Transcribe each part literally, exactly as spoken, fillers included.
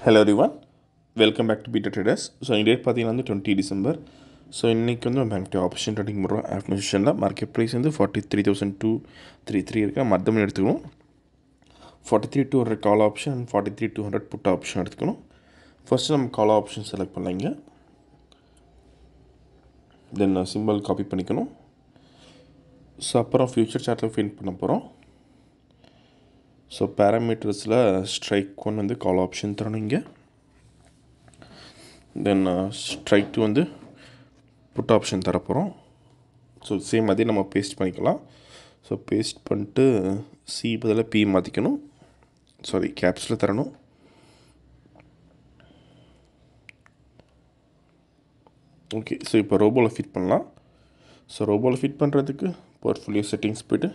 Hello everyone, welcome back to Beta Traders. So in date பார்த்தீங்கன்னா twenty December. So இன்னைக்கு வந்து நம்ம Nifty option trading பண்ணுறோம். Afternoon செஷனில் மார்க்கெட் ப்ரைஸ் வந்து forty three thousand two three three இருக்குது. நம்ம அர்த்தம் எடுத்துக்கணும். Forty three two hundred call option and forty three two hundred put option எடுத்துக்கணும். ஃபஸ்ட்டு நம்ம கால் ஆப்ஷன் செலக்ட் பண்ணலாங்க. தென் சிம்பிள் காப்பி பண்ணிக்கணும். ஸோ அப்புறம் ஃபியூச்சர் சார்ட்டில் ஃபில் பண்ண போகிறோம். ஸோ பேராமீட்டர்ஸில் ஸ்ட்ரைக் ஒன் வந்து கால் ஆப்ஷன் தரணும் இங்கே. தென் ஸ்ட்ரைக் டூ வந்து புட் ஆப்ஷன் தரப்போகிறோம். ஸோ சேம் அதே நம்ம பேஸ்ட் பண்ணிக்கலாம். ஸோ பேஸ்ட் பண்ணிட்டு சி பதில் பி மாற்றிக்கணும். சாரி கேப்ஸில் தரணும். ஓகே, ஸோ இப்போ ரோபோவில் ஃபிட் பண்ணலாம். ஸோ ரோபோவில் ஃபிட் பண்ணுறதுக்கு போர்ட்ஃபோலியோ செட்டிங்ஸ் போய்ட்டு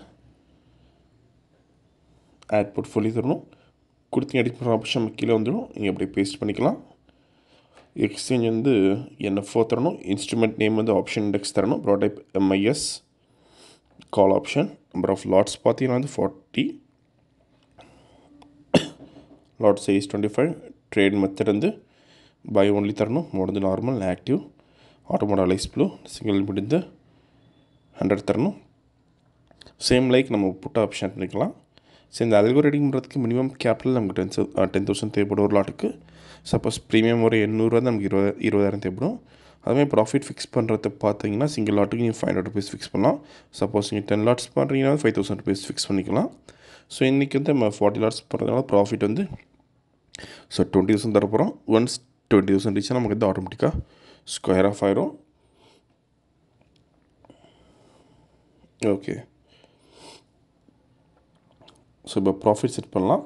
ஆட் போர்ட்ஃபோலியோ தரணும். கொடுத்தீங்க எடிட் பண்ணுற ஆப்ஷன் கீழே வந்துடும். நீங்கள் அப்படியே பேஸ்ட் பண்ணிக்கலாம். எக்ஸ்சேஞ்ச் வந்து என்எஃப்ஓ தரணும். இன்ஸ்ட்ருமெண்ட் நேம் வந்து ஆப்ஷன் இண்டெக்ஸ் தரணும். ப்ராடைப் MIS call option. Number of lots பார்த்தீங்கன்னா வந்து forty. Lot size twenty five. Trade method வந்து பை ஒன்லி தரணும். மோட் வந்து நார்மல் ஆக்டிவ் ஆட்டோமோடைஸ் ப்ளூ சிங்கிள் முடிந்து ஹண்ட்ரட் தரணும். சேம் லைக் நம்ம புட் ஆப்ஷன் பண்ணிக்கலாம். ஸோ இந்த அல்கோரிதம் பண்ணுறதுக்கு மினிமம் கேபிட்டல் நமக்கு டென் டென் தௌசண்ட் தேவைப்படும் ஒரு லாட்டுக்கு. சப்போஸ் ப்ரீமியம் ஒரு எண்ணூறுவா நமக்கு இருபது இருபதாயிரம் தேவைப்படும். அதுமாதிரி ப்ராஃபிட் ஃபிக்ஸ் பண்ணுறது பார்த்தீங்கன்னா சிங்கிள் லாட்டுக்கு நீங்கள் ஃபைவ் ஹண்ட்ரட் ருபீஸ் ஃபிக்ஸ் பண்ணலாம். சப்போஸ் நீங்கள் டென் லாட்ஸ் பண்ணுறீங்கன்னா ஃபைவ் தௌசண்ட் ருபீஸ் ஃபிக்ஸ் பண்ணிக்கலாம். ஸோ இன்றைக்கி வந்து நம்ம ஃபார்ட்டி லாட்ஸ் பண்ணுறதுனால ப்ராஃபிட் வந்து ஸோ டுவெண்ட்டி தௌசண்ட் தரப்போகிறோம். ஒன்ஸ் டுவெண்ட்டி தௌசண்ட் ரீச்சாக நமக்கு வந்து ஆட்டோமேட்டிக்காக ஸ்கொயர் ஆஃப் ஆயிரும். ஓகே, ஸோ இப்போ ப்ராஃபிட் செட் பண்ணலாம்.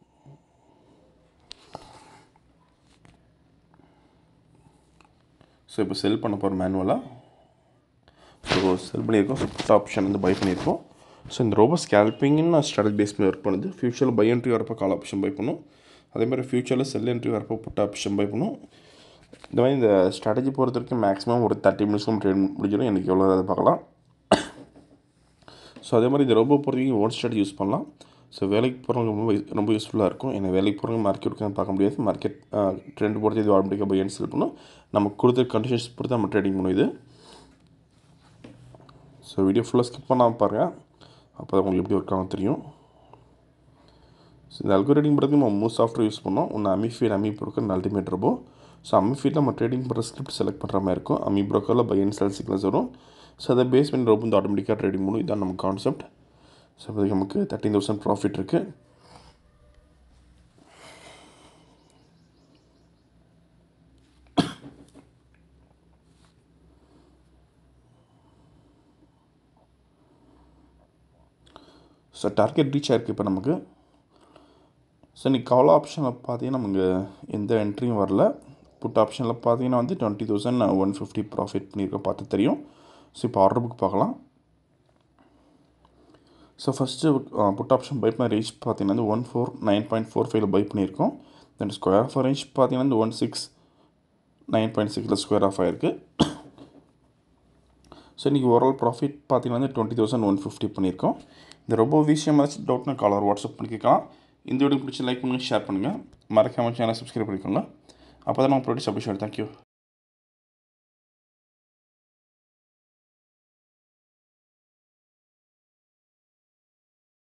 ஸோ இப்போ செல் பண்ண போகிற மேனுவலாக ஸோ செல் பண்ணியிருக்கோம். ஸோ புட் ஆப்ஷன் வந்து பை பண்ணியிருக்கோம். ஸோ இந்த ரோபோ ஸ்கேல்பிங்னு நான் ஸ்ட்ராட்டஜி பேஸ் பண்ணி ஒர்க் பண்ணுது. ஃபியூச்சரில் பை என்ட்ரி வரப்போ கால் ஆப்ஷன் பை பண்ணும். அதேமாதிரி ஃபியூச்சரில் செல் என்ட்ரி வரப்போ புட் ஆப்ஷன் பை பண்ணும். இந்த மாதிரி இந்த ஸ்ட்ராட்டஜி பொறுத்த வரைக்கும் மேக்ஸிமம் ஒரு தேர்ட்டி மினிட்ஸ்க்கும் ட்ரேட் முடிஞ்சிடும். எனக்கு எவ்வளோ அதை பார்க்கலாம். ஸோ அதே மாதிரி இந்த ரோபோ பொறுத்த வரைக்கும் ஓன் ஸ்ட்ராட்டஜி யூஸ் பண்ணலாம். ஸோ வேலைக்கு போகிறவங்க ரொம்ப ரொம்ப யூஸ்ஃபுல்லாக இருக்கும். ஏன்னா வேலைக்கு போகிறவங்க மார்க்கெட் பார்க்க முடியாது. மார்க்கெட் ட்ரெண்ட் பொறுத்து இது ஆட்டோமேட்டிக்காக பை அண்ட் செல் பண்ணணும். நம்ம கொடுத்த கண்டிஷன்ஸ் பொறுத்து நம்ம ட்ரேடிங் பண்ணும் இது. ஸோ வீடியோ ஃபுல்லாக ஸ்கிப் பண்ணாமல் பாருங்கள். அப்போ தான் உங்களுக்கு எப்படி ஒர்க் ஆகும் தெரியும். ஸோ இந்த அல்கோரிதம் பண்ணுறதுக்கு நம்ம மூணு சாஃப்ட்வேர் யூஸ் பண்ணோம். ஒன்று AmiFeed, AmiBroker, ultimate robo. So அமிஃபீட்டில் நம்ம ட்ரேடிங் பண்ணுற ஸ்கிரிப்ட் செலக்ட் பண்ணுற மாதிரி இருக்கும். அமி ப்ரோக்கரில் பை அண்ட் செல் சிக்னல்ஸ் வரும். ஸோ அதை பேஸ் பண்ணி ரோபோ வந்து ஆட்டோமேட்டிக்காக ட்ரேடிங் பண்ணும். இதுதான் நம்ம கான்செப்ட். ஸோ இப்போதைக்கு நமக்கு தேர்ட்டின் தௌசண்ட் ப்ராஃபிட் இருக்குது. ஸோ டார்கெட் ரீச் ஆகிருக்கு இப்போ நமக்கு. ஸோ இன்றைக்கி கால் ஆப்ஷனில் பார்த்தீங்கன்னா நமக்கு எந்த என்ட்ரியும் வரல. புட் ஆப்ஷனில் பார்த்தீங்கன்னா வந்து twenty thousand one fifty profit பண்ணியிருக்கோம், பார்த்து தெரியும். ஸோ இப்போ ஆர்டர் புக் பார்க்கலாம். So first put option buy பண்ண ரேஞ்ச் பார்த்தீங்கன்னா வந்து one four nine point four ஃபைவ்ல பை பண்ணியிருக்கோம். தென் ஸ்கொயர் ஆஃப் ரேஞ்ச் பார்த்தீங்கன்னா வந்து ஒன் சிக்ஸ் நைன் பாயிண்ட் சிக்ஸில் ஸ்கொயர் ஆஃப் ஆகிருக்கு. ஸோ இன்றைக்கி ஓவரால் ப்ராஃபிட் பார்த்தீங்கன்னா வந்து டுவெண்ட்டி தௌசண்ட் ஒன் ஃபிஃப்டி பண்ணியிருக்கோம். இந்த ரொம்ப விஷயம் ஏதாச்சும் டவுட்னா காலர் வாட்ஸ்அப் பண்ணிக்கலாம். இந்த வீடியோ பிடிச்சி லைக் பண்ணுங்கள், ஷேர் பண்ணுங்கள். மறக்காமல் சேனல் சப்ஸ்கிரைப் பண்ணிக்கோங்க. அப்போ தான் நம்ம ப்ரொடியூஸ் அப்டேட். தேங்க்யூ.